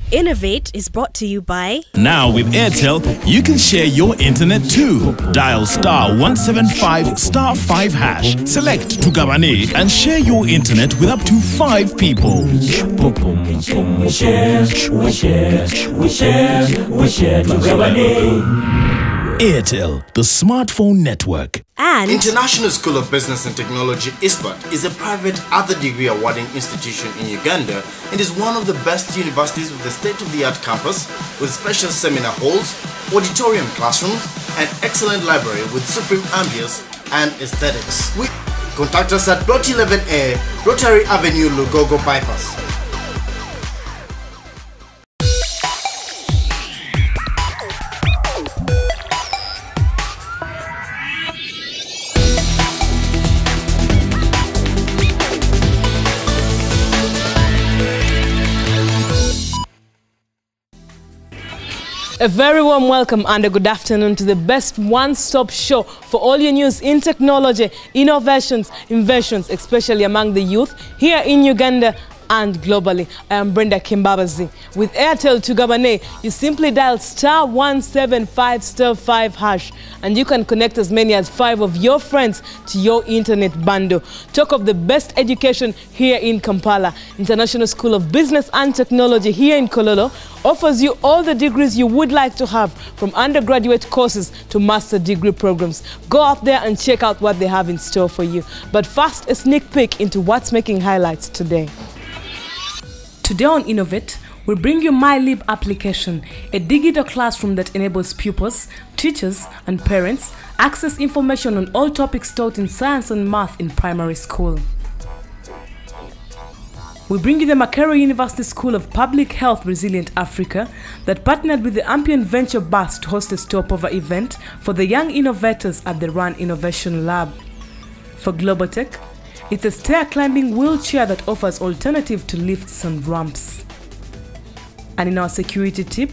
Innovate is brought to you by... Now with Airtel, you can share your internet too. Dial *175 *5 hash. Select Tugabane and share your internet with up to 5 people. We share Tugabane. Airtel, the smartphone network. And International School of Business and Technology ISBAT is a private other degree awarding institution in Uganda and is one of the best universities with a state-of-the-art campus with special seminar halls, auditorium classrooms and excellent library with supreme ambience and aesthetics. Contact us at Plot 11A, Rotary Avenue, Lugogo Bypass. A very warm welcome and a good afternoon to the best one-stop show for all your news in technology, innovations, inventions, especially among the youth here in Uganda and globally. I am Brenda Kimbabazi. With Airtel Tugabane, you simply dial *175 *5 hash and you can connect as many as 5 of your friends to your internet bundle. Talk of the best education here in Kampala. International School of Business and Technology here in Kololo offers you all the degrees you would like to have, from undergraduate courses to master degree programs. Go out there and check out what they have in store for you. But first, a sneak peek into what's making highlights today. Today on Innovate, we bring you MyLib application, a digital classroom that enables pupils, teachers and parents access information on all topics taught in science and math in primary school. We bring you the Makerere University School of Public Health Resilient Africa that partnered with the Ampion Venture Bus to host a stopover event for the young innovators at the Run Innovation Lab. For Global Tech, it's a stair-climbing wheelchair that offers alternative to lifts and ramps. And in our security tip,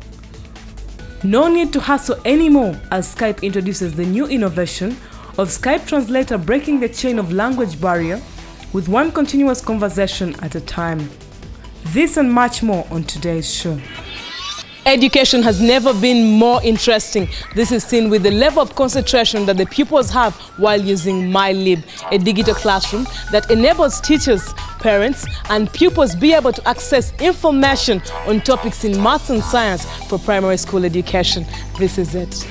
no need to hassle anymore as Skype introduces the new innovation of Skype Translator, breaking the chain of language barrier with one continuous conversation at a time. This and much more on today's show. Education has never been more interesting. This is seen with the level of concentration that the pupils have while using MyLib, a digital classroom that enables teachers, parents, and pupils be able to access information on topics in maths and science for primary school education. This is it.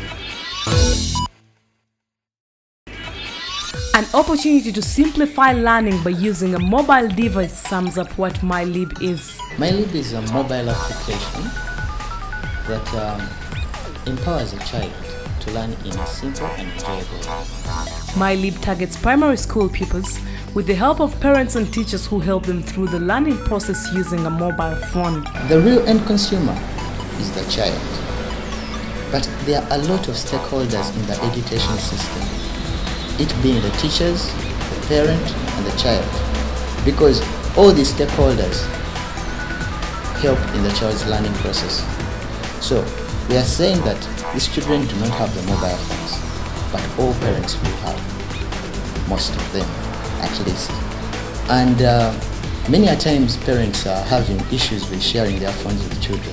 An opportunity to simplify learning by using a mobile device sums up what MyLib is. MyLib is a mobile application that empowers a child to learn in a simple and enjoyable way. MyLib targets primary school pupils with the help of parents and teachers who help them through the learning process using a mobile phone. The real end consumer is the child, but there are a lot of stakeholders in the education system, it being the teachers, the parent, and the child, because all these stakeholders help in the child's learning process. So we are saying that these children do not have the mobile phones, but all parents will have, most of them at least. And many a times parents are having issues with sharing their phones with children.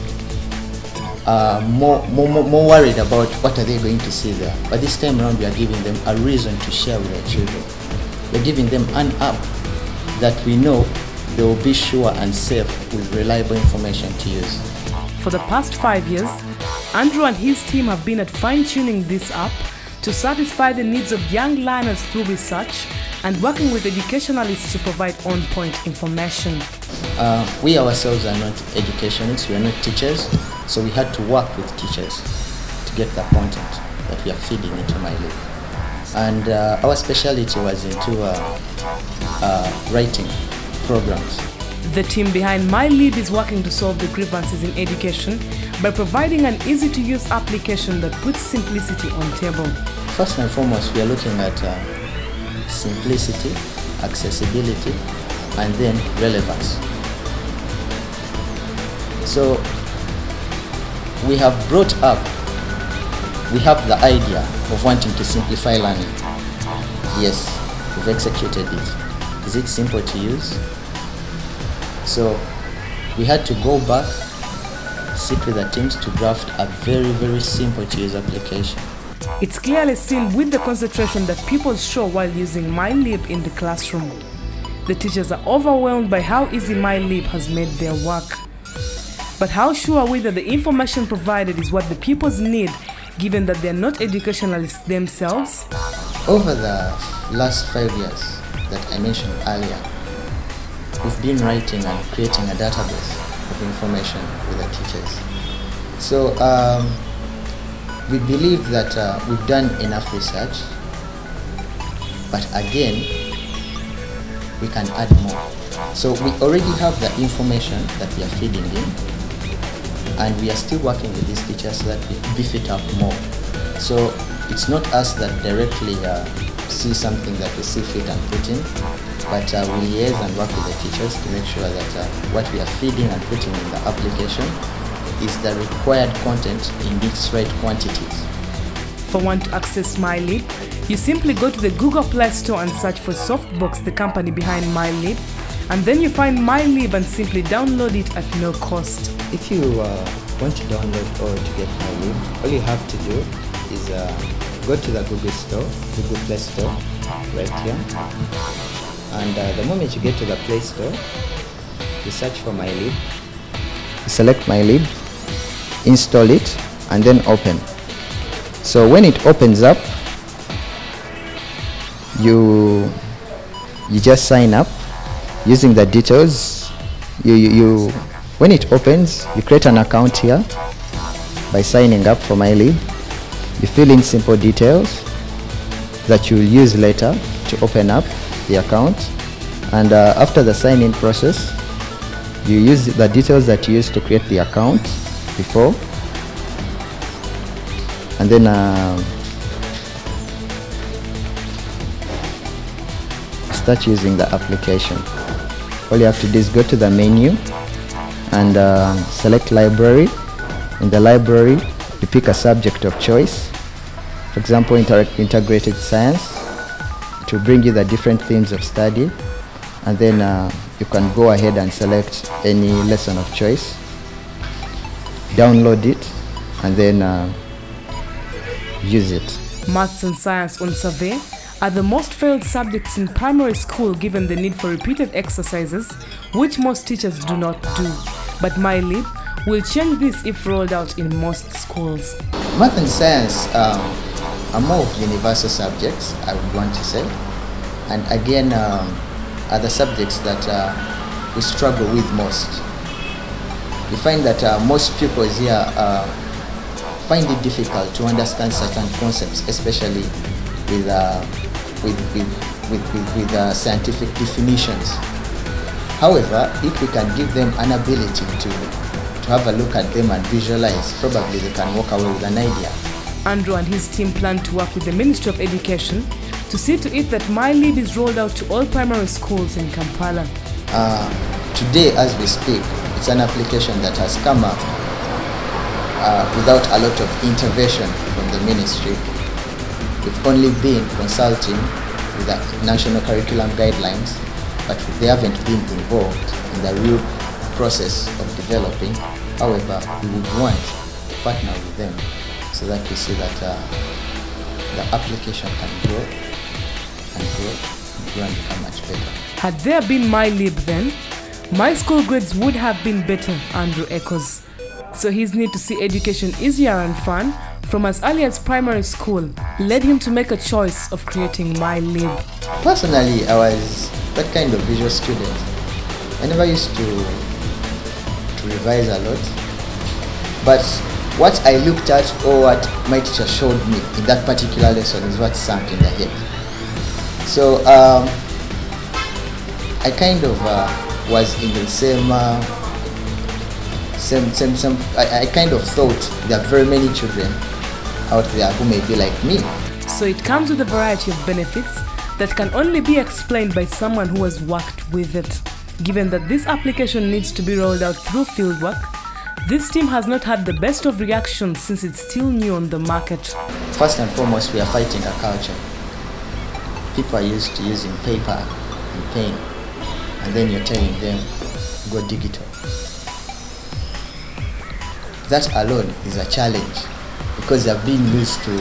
More worried about what are they going to see there. But this time around we are giving them a reason to share with their children. We're giving them an app that we know they will be sure and safe with reliable information to use. For the past 5 years, Andrew and his team have been at fine-tuning this app to satisfy the needs of young learners through research and working with educationalists to provide on-point information. We ourselves are not educationists, we are not teachers, so we had to work with teachers to get the content that we are feeding into MyLib. And our specialty was into writing programs. The team behind MyLib is working to solve the grievances in education by providing an easy-to-use application that puts simplicity on table. First and foremost, we are looking at simplicity, accessibility, and then relevance. So we have brought up, we have the idea of wanting to simplify learning. Yes, we've executed it. Is it simple to use? So we had to go back, sit with the teams to draft a very, very simple to use application. It's clearly seen with the concentration that pupils show while using MyLib in the classroom. The teachers are overwhelmed by how easy MyLib has made their work. But how sure are we that the information provided is what the pupils need, given that they are not educationalists themselves? Over the last 5 years that I mentioned earlier, we've been writing and creating a database of information with the teachers. So we believe that we've done enough research, but again, we can add more. So we already have the information that we are feeding in, and we are still working with these teachers so that we beef it up more. So it's not us that directly see something that we see fit and put in, but we liaise and work with the teachers to make sure that what we are feeding and putting in the application is the required content in its right quantities. For one to access MyLib, you simply go to the Google Play Store and search for Softbox, the company behind MyLib, and then you find MyLib and simply download it at no cost. If you want to download or to get MyLib, all you have to do is go to the Google Play Store, right here. And the moment you get to the Play Store, you search for MyLib. You select MyLib, install it, and then open. So when it opens up, you just sign up using the details. When it opens, you create an account here by signing up for MyLib. You fill in simple details that you will use later to open up the account, and after the sign-in process, you use the details that you used to create the account before, and then start using the application. All you have to do is go to the menu and select library. In the library, you pick a subject of choice. For example, integrated science. It will bring you the different themes of study, and then you can go ahead and select any lesson of choice, download it, and then use it. Maths and science on survey are the most failed subjects in primary school, given the need for repeated exercises, which most teachers do not do. But MyLib will change this if rolled out in most schools. Math and science are more of universal subjects, I would want to say, and again are the subjects that we struggle with most. We find that most pupils here find it difficult to understand certain concepts, especially with scientific definitions. However, if we can give them an ability to have a look at them and visualize, probably they can walk away with an idea. Andrew and his team plan to work with the Ministry of Education to see to it that MyLib is rolled out to all primary schools in Kampala. Today, as we speak, it's an application that has come up without a lot of intervention from the ministry. We've only been consulting with the national curriculum guidelines, but they haven't been involved in the real process of developing. However, we would want to partner with them so that we see that the application can grow and become much better. Had there been MyLib then, my school grades would have been better, Andrew echoes. So his need to see education easier and fun from as early as primary school led him to make a choice of creating MyLib. Personally, I was that kind of visual student. I never used to revise a lot, but what I looked at or what my teacher showed me in that particular lesson is what sank in the head. So I kind of was in the same I kind of thought there are very many children out there who may be like me. So it comes with a variety of benefits that can only be explained by someone who has worked with it. Given that this application needs to be rolled out through fieldwork, this team has not had the best of reactions since it's still new on the market. First and foremost, we are fighting a culture. People are used to using paper and pen, and then you're telling them, go digital. that alone is a challenge, because they're being used to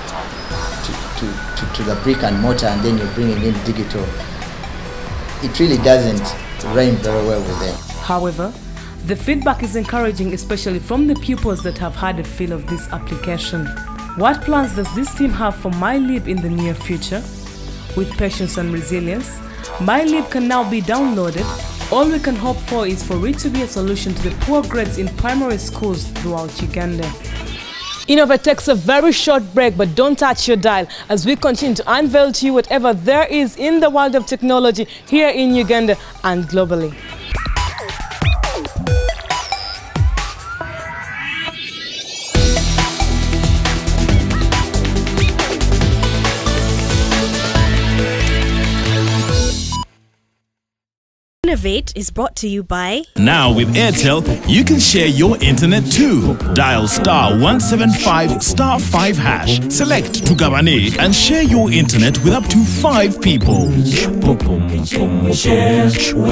the brick and mortar, and then you're bringing in digital. It really doesn't rhyme very well with them. However, the feedback is encouraging, especially from the pupils that have had a feel of this application. What plans does this team have for MyLib in the near future? With patience and resilience, MyLib can now be downloaded. All we can hope for is for it to be a solution to the poor grades in primary schools throughout Uganda. Innovate takes a very short break, but don't touch your dial as we continue to unveil to you whatever there is in the world of technology here in Uganda and globally. Innovate is brought to you by... Now with Airtel, you can share your internet too. Dial *175 *5 hash. Select Tugabane and share your internet with up to 5 people. We share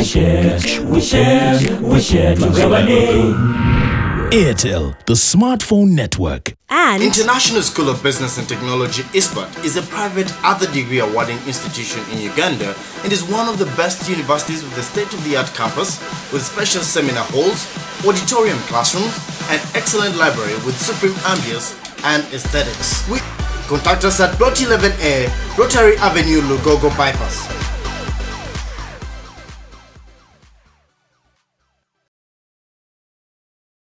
Tugabane. Airtel, the smartphone network. And... International School of Business and Technology ISBAT is a private other degree awarding institution in Uganda and is one of the best universities with a state-of-the-art campus with special seminar halls, auditorium classrooms and excellent library with supreme ambience and aesthetics. Contact us at Plot 11A, Rotary Avenue, Lugogo Bypass.